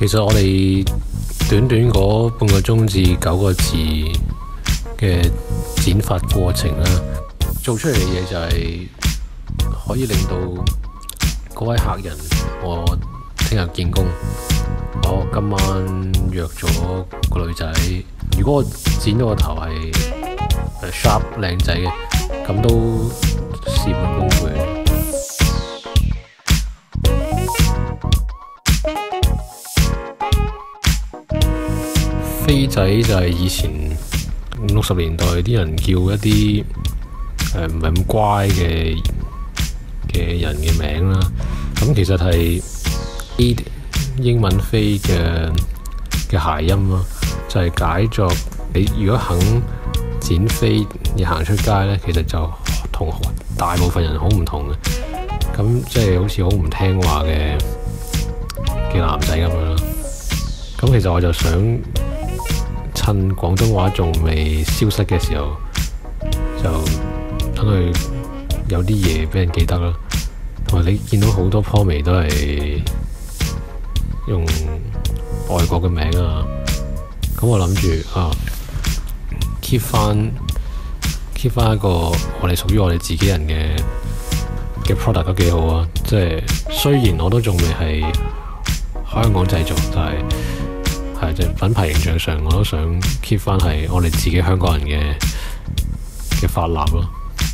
其實我哋短短嗰半個鐘至9個字嘅剪髮過程啦，做出嚟嘅嘢就係可以令到嗰位客人，我聽日見工，我今晚約咗個女仔，如果我剪咗個頭係sharp 靚仔嘅，咁都事半功倍。飛仔就係以前50、60年代啲人叫一啲唔係咁乖嘅人嘅名啦。咁其實係啲英文飛嘅諧音咯，就係解作你如果肯剪飛而行出街咧，其實就同大部分人好唔同嘅。咁即係好似好唔聽話嘅男仔咁樣啦。咁其實我就想趁廣東話仲未消失嘅時候，就等佢有啲嘢俾人記得啦。同埋你見到好多 Pomade 都係用外國嘅名啊，咁我諗住keep 翻一個我哋屬於我哋自己人嘅 product 都幾好啊！即係雖然我都仲未係香港製造，但係即係品牌形象上，我都想 keep 翻係我哋自己香港人嘅髮蠟咯。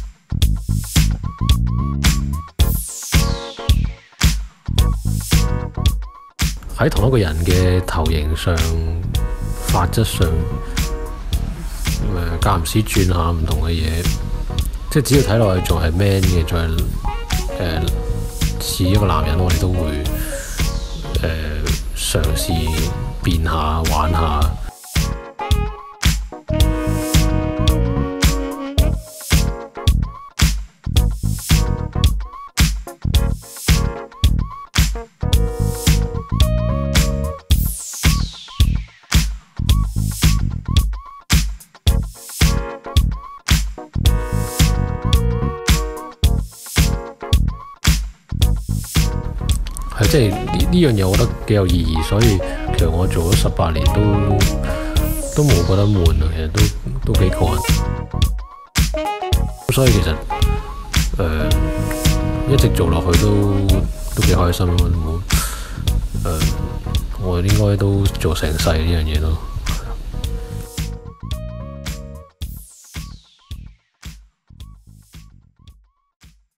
喺同一個人嘅頭型上、髮質上，間唔時轉下唔同嘅嘢，即係只要睇落去仲係 man 嘅，仲係似一個男人，我哋都會嘗試變下玩下。即係呢樣嘢，我覺得幾有意義，所以其實我做咗18年都冇覺得悶啊，其實都幾過癮。所以其實一直做落去都幾開心咯。我應該都做成世呢樣嘢咯。